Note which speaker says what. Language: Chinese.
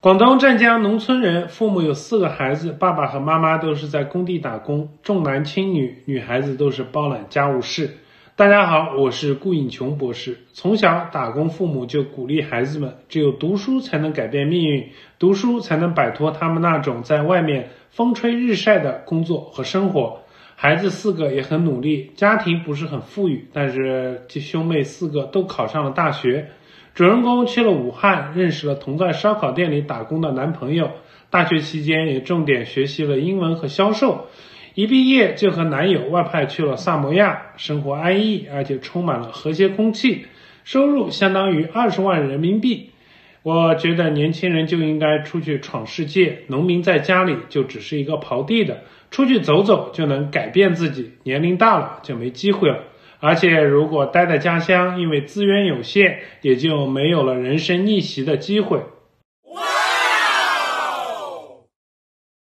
Speaker 1: 广东湛江农村人，父母有4个孩子，爸爸和妈妈都是在工地打工，重男轻女，女孩子都是包揽家务事。大家好，我是顾颖琼博士。从小打工，父母就鼓励孩子们，只有读书才能改变命运，读书才能摆脱他们那种在外面风吹日晒的工作和生活。孩子4个也很努力，家庭不是很富裕，但是兄妹4个都考上了大学。主人公去了武汉，认识了同在烧烤店里打工的男朋友。大学期间也重点学习了英文和销售。一毕业就和男友外派去了萨摩亚，生活安逸，而且充满了和谐空气，收入相当于20万人民币。我觉得年轻人就应该出去闯世界，农民在家里就只是一个刨地的，出去走走就能改变自己，年龄大了就没机会了。而且如果待在家乡，因为资源有限，也就没有了人生逆袭的机会。